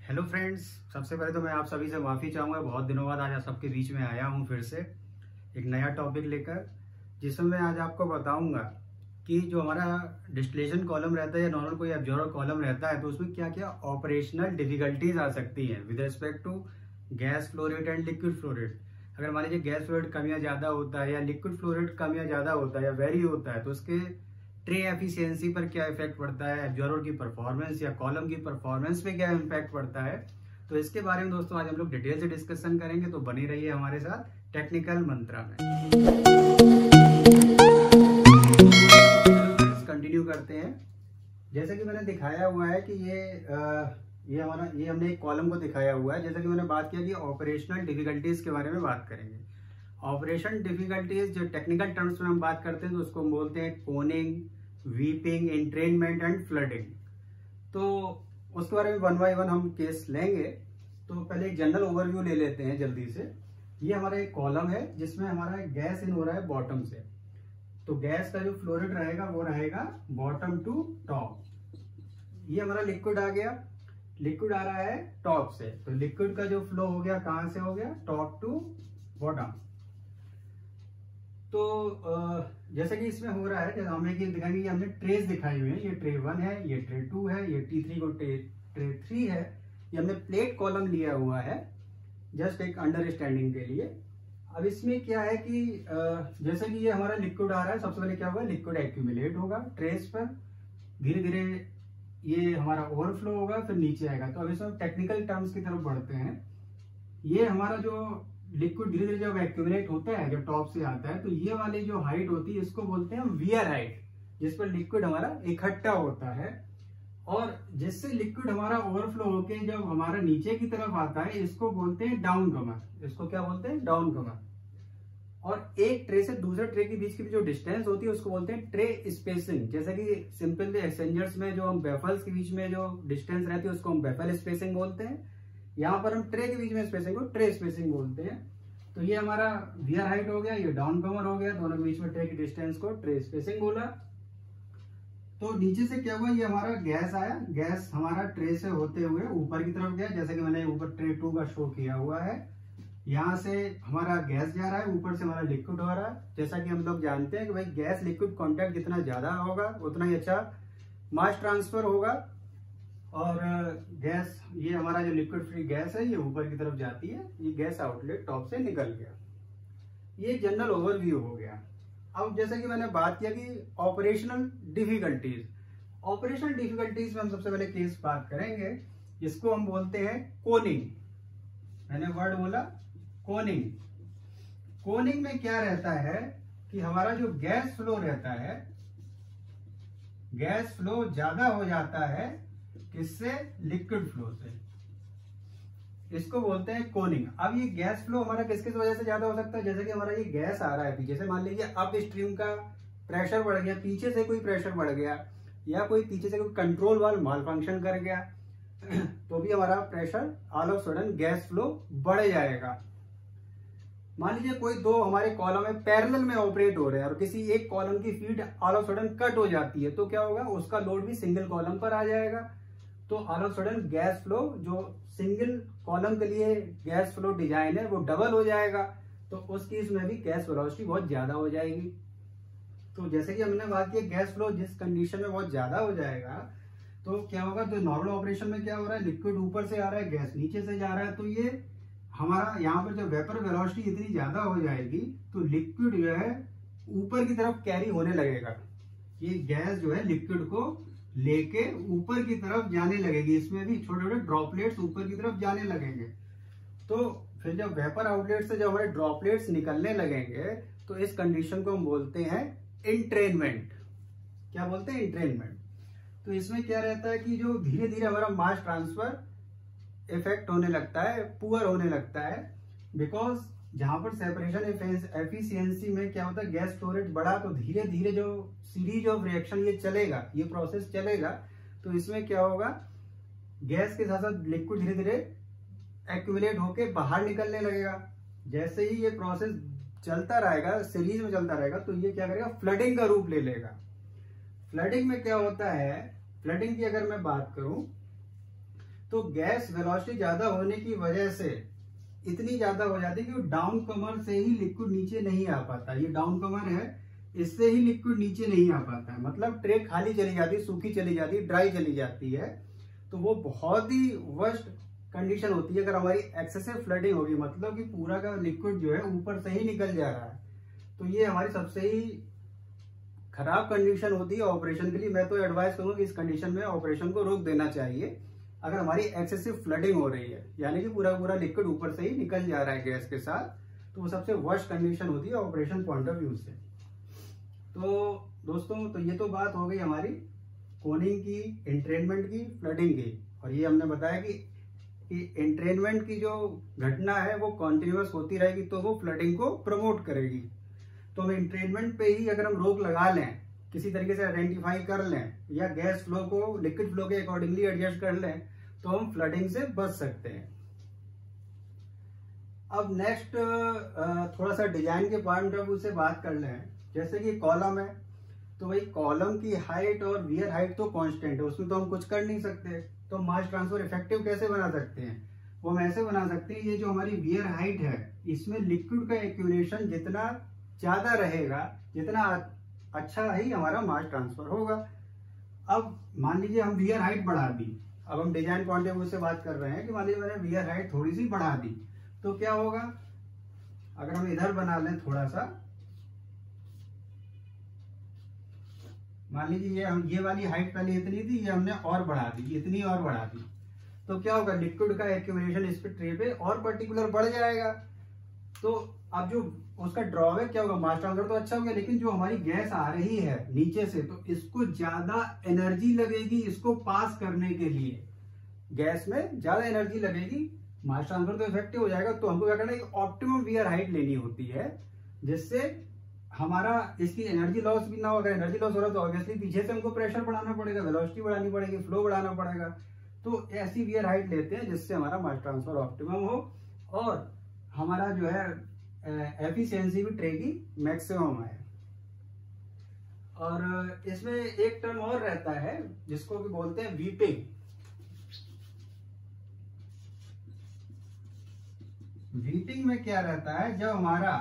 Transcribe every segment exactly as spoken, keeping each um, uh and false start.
Hello friends, सबसे पहले तो मैं आप सभी से माफ़ी चाहूँगा। बहुत दिनों बाद आज आप सबके बीच में आया हूँ फिर से एक नया टॉपिक लेकर, जिसमें मैं आज आपको बताऊँगा कि जो हमारा डिस्टिलेशन कॉलम रहता है या नॉर्मल कोई एब्जॉर्बर कॉलम रहता है तो उसमें क्या क्या ऑपरेशनल डिफिकल्टीज आ सकती हैं with respect to gas flow rate and liquid flow rate. अगर मान लीजिए गैस फ्लो रेट कम या ज़्यादा होता है या लिक्विड फ्लो रेट कम या ज़्यादा होता है या वेरी होता है तो उसके ट्रे एफिशिएंसी पर क्या इफेक्ट पड़ता है, एब्जॉर्बर की परफॉर्मेंस या कॉलम की परफॉर्मेंस पे क्या इम्पैक्ट पड़ता है। तो इसके बारे में दोस्तों आज हम लोग डिटेल से डिस्कशन करेंगे, तो बनी रहिए हमारे साथ टेक्निकल मंत्रा में। कंटिन्यू करते हैं। जैसे कि मैंने दिखाया हुआ है कि ये आ, ये हमारा ये हमने एक कॉलम को दिखाया हुआ है। जैसा कि मैंने बात किया कि ऑपरेशनल डिफिकल्टीज के बारे में बात करेंगे। ऑपरेशन डिफिकल्टीज जो टेक्निकल टर्म्स में हम बात करते हैं तो उसको हम बोलते हैं coning, weeping, entrainment and flooding. तो उसके बारे में वन बाय वन हम केस लेंगे। तो पहले एक जनरल ओवरव्यू ले लेते हैं जल्दी से। ये हमारा एक कॉलम है जिसमें हमारा गैस इन हो रहा है बॉटम से। तो गैस का जो फ्लो रेट रहेगा वो रहेगा बॉटम टू टॉप। ये हमारा लिक्विड आ गया, लिक्विड आ रहा है टॉप से। तो लिक्विड का जो फ्लो हो गया कहां से हो गया, टॉप टू बॉटम। तो जैसे कि इसमें हो रहा है, जैसे हमें कि दिखाएंगे, हमने ट्रेस दिखाई हुई है। ये ट्रे वन है, ये ट्रे टू है, ये टी थ्री को ट्रे ट्रे थ्री है। ये हमने प्लेट कॉलम लिया हुआ है जस्ट एक अंडरस्टैंडिंग के लिए। अब इसमें क्या है कि जैसे कि ये हमारा लिक्विड आ रहा है, सबसे पहले क्या होगा, लिक्विड एक्यूमुलेट होगा ट्रेस पर, धीरे धीरे ये हमारा ओवरफ्लो होगा, फिर नीचे आएगा। तो अब इसमें टेक्निकल टर्म्स की तरफ बढ़ते हैं। ये हमारा जो लिक्विड धीरे धीरे जब एक्यूमुलेट होता है, जब टॉप से आता है, तो ये वाली जो हाइट होती है इसको बोलते हैं वियर हाइट, जिस पर लिक्विड हमारा इकट्ठा होता है। और जिससे लिक्विड हमारा ओवरफ्लो होके जब हमारा नीचे की तरफ आता है इसको बोलते हैं डाउन कमर। इसको क्या बोलते हैं, डाउन कमर। और एक ट्रे से दूसरे ट्रे के बीच की जो डिस्टेंस होती है उसको बोलते हैं ट्रे स्पेसिंग। जैसे कि सिंपल एक्सचेंजर्स में जो हम बेफल्स के बीच में जो डिस्टेंस रहती है उसको हम बेफल स्पेसिंग बोलते हैं। यहाँ पर हम ट्रे के बीच में स्पेसिंग को ट्रे स्पेसिंग बोलते हैं। तो ये हमारा वियर हाइट हो गया, ये डाउन कमर हो गया, दोनों के बीच में ट्रे की डिस्टेंस को ट्रे स्पेसिंग बोला। तो नीचे से क्या हुआ, ये हमारा गैस आया, गैस हमारा ट्रे से होते हुए ऊपर की तरफ गया, जैसे कि मैंने ऊपर ट्रे टू का शो किया हुआ है। यहाँ से हमारा गैस जा रहा है, ऊपर से हमारा लिक्विड हो रहा है। जैसा कि हम लोग जानते हैं कि भाई गैस लिक्विड कॉन्टैक्ट जितना ज्यादा होगा उतना ही अच्छा मास ट्रांसफर होगा। और गैस, ये हमारा जो लिक्विड फ्री गैस है ये ऊपर की तरफ जाती है, ये गैस आउटलेट टॉप से निकल गया। ये जनरल ओवरव्यू हो गया। अब जैसे कि मैंने बात किया कि ऑपरेशनल डिफिकल्टीज, ऑपरेशनल डिफिकल्टीज में हम सबसे पहले केस बात करेंगे, इसको हम बोलते हैं कोनिंग। मैंने वर्ड बोला कोनिंग। कोनिंग में क्या रहता है कि हमारा जो गैस फ्लो रहता है, गैस फ्लो ज्यादा हो जाता है किससे, लिक्विड फ्लो से। इसको बोलते हैं कोनिंग। अब ये गैस फ्लो हमारा किस किस वजह से ज्यादा हो सकता है, जैसे कि हमारा ये गैस आ रहा है पीछे से, मान लीजिए अप स्ट्रीम का प्रेशर बढ़ गया, पीछे से कोई प्रेशर बढ़ गया या कोई पीछे से कोई कंट्रोल वाल्व माल फंक्शन कर गया तो भी हमारा pressure all of sudden gas flow बढ़ जाएगा। मान लीजिए कोई दो हमारे कॉलम में पैरेलल में ऑपरेट हो रहे हैं और किसी एक कॉलम की feed all of sudden cut हो जाती है, तो क्या होगा, उसका लोड भी सिंगल कॉलम पर आ जाएगा। तो all of sudden gas flow जो सिंगल कॉलम के लिए गैस फ्लो डिजाइन है वो डबल हो जाएगा। तो उस केस में भी गैस वेलोसिटी बहुत ज्यादा हो जाएगी। तो जैसे कि हमने बात की, गैस फ्लो जिस कंडीशन में बहुत ज्यादा हो जाएगा तो क्या होगा, तो नॉर्मल ऑपरेशन में क्या हो रहा है, लिक्विड ऊपर से आ रहा है, गैस नीचे से जा रहा है। तो ये हमारा यहाँ पर जो वेपर वेलोसिटी इतनी ज्यादा हो जाएगी तो लिक्विड जो है ऊपर की तरफ कैरी होने लगेगा। ये गैस जो है लिक्विड को लेके ऊपर की तरफ जाने लगेगी, इसमें भी छोटे छोटे ड्रॉपलेट्स ऊपर की तरफ जाने लगेंगे। तो फिर जब वेपर आउटलेट से जब हमारे ड्रॉपलेट्स निकलने लगेंगे तो इस कंडीशन को हम बोलते हैं एंट्रेनमेंट। क्या बोलते हैं, एंट्रेनमेंट। तो इसमें क्या रहता है कि जो धीरे धीरे हमारा मास ट्रांसफर इफेक्ट होने लगता है, पुअर होने लगता है। बिकॉज जहां पर सेपरेशन एफिशिएंसी में क्या होता है, गैस फ्लो रेट बढ़ा तो धीरे धीरे जो सीरीज ऑफ रिएक्शन ये चलेगा, ये प्रोसेस चलेगा। तो इसमें क्या होगा, गैस के साथ साथ लिक्विड धीरे धीरे एक्यूमुलेट होके बाहर निकलने लगेगा। जैसे ही ये प्रोसेस चलता रहेगा, सीरीज में चलता रहेगा, तो ये क्या करेगा, फ्लडिंग का रूप ले लेगा। फ्लडिंग में क्या होता है, फ्लडिंग की अगर मैं बात करूं तो गैस वेलोसिटी ज्यादा होने की वजह से इतनी ज्यादा हो जाती है कि वो डाउन कमर से ही लिक्विड नीचे नहीं आ पाता। ये डाउन कमर है, इससे ही लिक्विड नीचे नहीं आ पाता है, मतलब ट्रे खाली चली जाती है, सूखी चली जाती है, ड्राई चली जाती है। तो वो बहुत ही वर्स्ट कंडीशन होती है अगर हमारी एक्सेसिव फ्लडिंग होगी, मतलब कि पूरा का लिक्विड जो है ऊपर से ही निकल जा रहा है। तो ये हमारी सबसे ही खराब कंडीशन होती है ऑपरेशन के लिए। मैं तो एडवाइस करूंगा कि इस कंडीशन में ऑपरेशन को रोक देना चाहिए अगर हमारी एक्सेसिव फ्लडिंग हो रही है, यानी कि पूरा पूरा लिक्विड ऊपर से ही निकल जा रहा है गैस के साथ। तो वो सबसे वर्स्ट कंडीशन होती है ऑपरेशन पॉइंट ऑफ व्यू से। तो दोस्तों, तो ये तो बात हो गई हमारी कोनिंग की, एंट्रेनमेंट की, फ्लडिंग की। और ये हमने बताया कि कि एंट्रेनमेंट की जो घटना है वो कॉन्टिन्यूअस होती रहेगी तो वो फ्लडिंग को प्रमोट करेगी। तो हम एंट्रेनमेंट पे ही अगर हम रोक लगा लें, किसी तरीके से आइडेंटिफाई कर लें या गैस फ्लो को लिक्विड फ्लो के अकॉर्डिंगली एडजस्ट कर लें, तो हम फ्लडिंग से बच सकते हैं। अब नेक्स्ट थोड़ा सा डिजाइन के पॉइंट ऑफ व्यू से बात कर लें। जैसे कि कॉलम है, तो भाई कॉलम की हाइट और वियर हाइट तो कांस्टेंट है, उसमें तो हम कुछ कर नहीं सकते। तो मास ट्रांसफर इफेक्टिव कैसे बना सकते हैं? वो हम ऐसे बना सकते हैं, ये जो हमारी वियर हाइट है इसमें लिक्विड का एक्यूमुलेशन जितना ज्यादा रहेगा, जितना अच्छा ही हमारा मास ट्रांसफर होगा। अब मान लीजिए हम वियर हाइट बढ़ा दी, अब हम डिजाइन पॉइंट ऑफ व्यू से बात कर रहे हैं कि मान लीजिए मैंने वियर हाइट थोड़ी सी बढ़ा दी, तो क्या होगा? अगर हम इधर बना लें थोड़ा सा, मान लीजिए ये हम ये वाली हाइट पहले इतनी थी, ये हमने और बढ़ा दी, इतनी और बढ़ा दी, तो क्या होगा? लिक्विड का एक्यूमुलेशन इस पे ट्रे पे और पर्टिकुलर बढ़ जाएगा। तो अब जो उसका ड्रॉबैक क्या होगा? मास ट्रांसफर तो अच्छा हो गया, लेकिन जो हमारी गैस आ रही है नीचे से, तो इसको ज्यादा एनर्जी लगेगी इसको पास करने के लिए, गैस में ज्यादा एनर्जी लगेगी, मास ट्रांसफर तो इफेक्टिव हो जाएगा। तो हमको क्या करना है? ऑप्टिमम वियर हाइट लेनी होती है, जिससे हमारा इसकी एनर्जी लॉस भी ना हो। अगर एनर्जी लॉस हो रहा है तो ऑब्वियसली पीछे से हमको प्रेशर बढ़ाना पड़ेगा, वेलोसिटी बढ़ानी पड़ेगी, फ्लो बढ़ाना पड़ेगा। तो ऐसी वियर हाइट लेते हैं जिससे हमारा मास ट्रांसफर ऑप्टिमम हो और हमारा जो है एफिशिएंसी भी ट्रे की मैक्सिमम है। और इसमें एक टर्म और रहता है जिसको भी बोलते हैं वीपिंग। वीपिंग में क्या रहता है? जब हमारा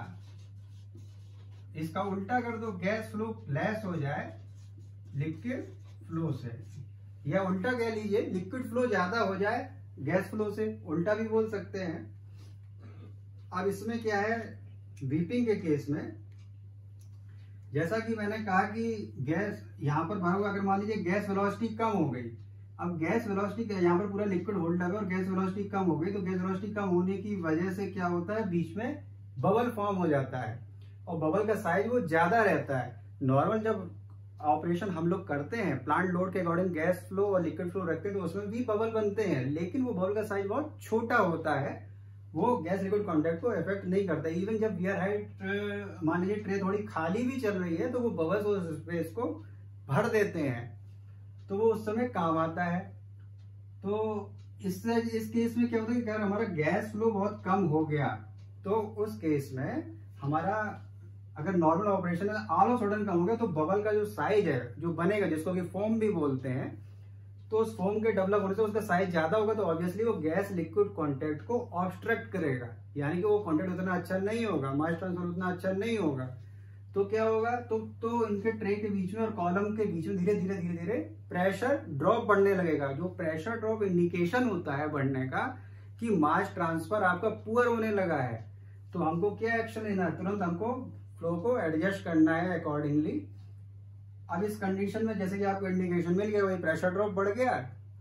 इसका उल्टा कर दो, गैस फ्लो लेस हो जाए लिक्विड फ्लो से, या उल्टा कह लीजिए लिक्विड फ्लो ज्यादा हो जाए गैस फ्लो से, उल्टा भी बोल सकते हैं। अब इसमें क्या है? वीपिंग के केस में जैसा कि मैंने कहा कि गैस यहां पर भरा हुआ, अगर मान लीजिए गैस वेलोसिटी कम हो गई, अब गैस वेलोसिटी यहाँ पर पूरा लिक्विड होल्ड लगा और गैस वेलोसिटी कम हो गई, तो गैस वेलोसिटी कम होने की वजह से क्या होता है? बीच में बबल फॉर्म हो जाता है और बबल का साइज वो ज्यादा रहता है। नॉर्मल जब ऑपरेशन हम लोग करते हैं प्लांट लोड के अकॉर्डिंग गैस फ्लो और लिक्विड फ्लो रखते हैं तो उसमें भी बबल बनते हैं, लेकिन वो बबल का साइज बहुत छोटा होता है, वो गैस लिक्विड कॉन्टैक्ट को इफेक्ट नहीं करता। इवन जब वियर हाइट मान लीजिए ट्रे थोड़ी खाली भी चल रही है तो वो बबल्स उस स्पेस को भर देते हैं, तो वो उस समय काम आता है। तो इससे इस केस में क्या होता है कि अगर हमारा गैस फ्लो बहुत कम हो गया तो उस केस में हमारा अगर नॉर्मल ऑपरेशन है ऑल ऑफ सडन कम हो गया तो बबल का जो साइज है जो बनेगा, जिसको कि फोम भी बोलते हैं, तो उस फोम के डेवलप होने से उसका साइज ज्यादा होगा, तो ऑब्वियसली वो गैस लिक्विड कांटेक्ट को ऑब्स्ट्रक्ट करेगा, यानी कि वो कांटेक्ट उतना अच्छा नहीं होगा, मास ट्रांसफर उतना अच्छा नहीं होगा। तो क्या होगा? तो तो इनके ट्रे के बीच में और कॉलम के बीच में धीरे धीरे धीरे धीरे प्रेशर ड्रॉप बढ़ने लगेगा। जो प्रेशर ड्रॉप इंडिकेशन होता है बढ़ने का कि मास ट्रांसफर आपका पुअर होने लगा है, तो हमको क्या एक्शन लेना है? तुरंत हमको फ्लो को एडजस्ट करना है अकॉर्डिंगली। अब इस कंडीशन में जैसे कि आपको इंडिकेशन मिल गया, वही प्रेशर ड्रॉप बढ़ गया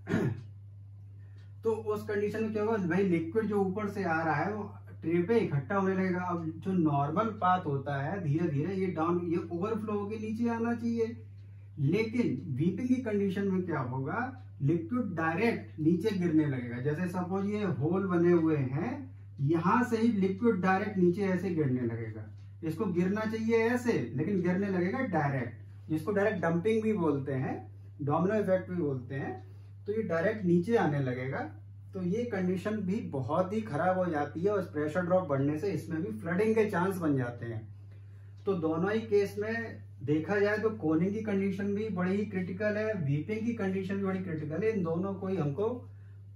तो उस कंडीशन में क्या होगा? भाई लिक्विड जो ऊपर से आ रहा है वो ट्रे पे इकट्ठा होने लगेगा। अब जो नॉर्मल पाथ होता है धीरे धीरे ये डाउन, ये ओवरफ्लो होकर नीचे आना चाहिए, लेकिन वीपिंग की कंडीशन में क्या होगा? लिक्विड डायरेक्ट नीचे गिरने लगेगा। जैसे सपोज ये होल बने हुए हैं, यहां से ही लिक्विड डायरेक्ट नीचे ऐसे गिरने लगेगा। इसको गिरना चाहिए ऐसे, लेकिन गिरने लगेगा डायरेक्ट, जिसको डायरेक्ट डंपिंग भी बोलते हैं, डोमिनो इफेक्ट भी बोलते हैं। तो ये डायरेक्ट नीचे आने लगेगा, तो ये कंडीशन भी बहुत ही खराब हो जाती है और प्रेशर ड्रॉप बढ़ने से इसमें भी फ्लडिंग के चांस बन जाते हैं। तो दोनों ही केस में देखा जाए तो कोनिंग की कंडीशन भी बड़ी ही क्रिटिकल है, वीपिंग की कंडीशन भी बड़ी क्रिटिकल है। इन दोनों को ही हमको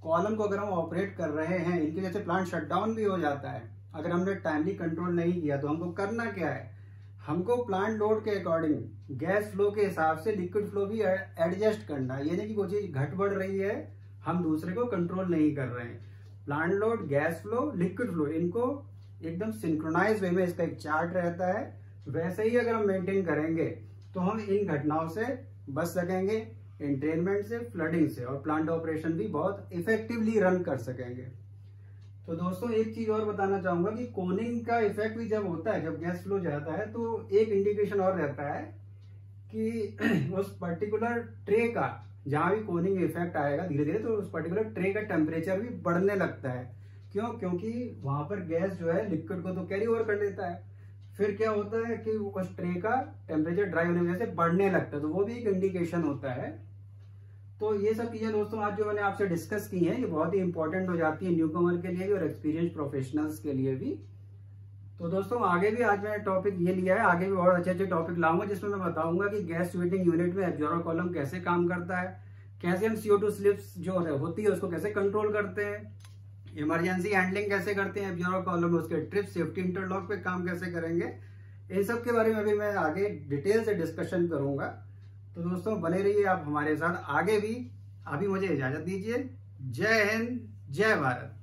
कॉलम को अगर हम ऑपरेट कर रहे हैं, इनकी वजह से प्लांट शटडाउन भी हो जाता है, अगर हमने टाइमली कंट्रोल नहीं किया, तो हमको करना क्या है, हमको प्लांट लोड के अकॉर्डिंग गैस फ्लो के हिसाब से लिक्विड फ्लो भी एडजस्ट करना है। ये नहीं कि कोई चीज घट बढ़ रही है, हम दूसरे को कंट्रोल नहीं कर रहे हैं। Plant load, gas flow, liquid flow, इनको एकदम सिंक्रोनाइज वे में इसका एक चार्ट रहता है। वैसे ही अगर हम मेंटेन करेंगे तो हम इन घटनाओं से बच सकेंगे, एंट्रेनमेंट से, फ्लडिंग से, और प्लांट ऑपरेशन भी बहुत इफेक्टिवली रन कर सकेंगे। तो दोस्तों एक चीज और बताना चाहूंगा कि कोनिंग का इफेक्ट भी जब होता है, जब गैस फ्लो जाता है, तो एक इंडिकेशन और रहता है कि उस पर्टिकुलर ट्रे का जहां भी कोनिंग इफेक्ट आएगा धीरे धीरे, तो उस पर्टिकुलर ट्रे का टेम्परेचर भी बढ़ने लगता है। क्यों? क्योंकि वहां पर गैस जो है लिक्विड को तो कैरी ओवर कर लेता है, फिर क्या होता है कि उस ट्रे का टेम्परेचर ड्राई होने की वजह से बढ़ने लगता है, तो वो भी एक इंडिकेशन होता है। तो ये सब चीजें दोस्तों आज जो मैंने आपसे डिस्कस की हैं, ये बहुत ही इंपॉर्टेंट हो जाती है न्यूकमर के लिए भी और एक्सपीरियंस प्रोफेशनल्स के लिए भी। तो दोस्तों आगे भी आज मैंने टॉपिक ये लिया है, आगे भी और अच्छे अच्छे टॉपिक लाऊंगा जिसमें मैं बताऊंगा कि गैस ट्रीटिंग यूनिट में एब्जॉर्बर कॉलम कैसे काम करता है, कैसे हम सीओ टू स्लिप्स जो होती है उसको कैसे कंट्रोल करते हैं, इमरजेंसी हैंडलिंग कैसे करते हैं एब्जॉर्बर कॉलम, उसके ट्रिप, सेफ्टी इंटरलॉक पे काम कैसे करेंगे, इन सब के बारे में भी मैं आगे डिटेल से डिस्कशन करूंगा। तो दोस्तों बने रहिए आप हमारे साथ आगे भी। अभी मुझे इजाजत दीजिए। जय हिंद, जय भारत।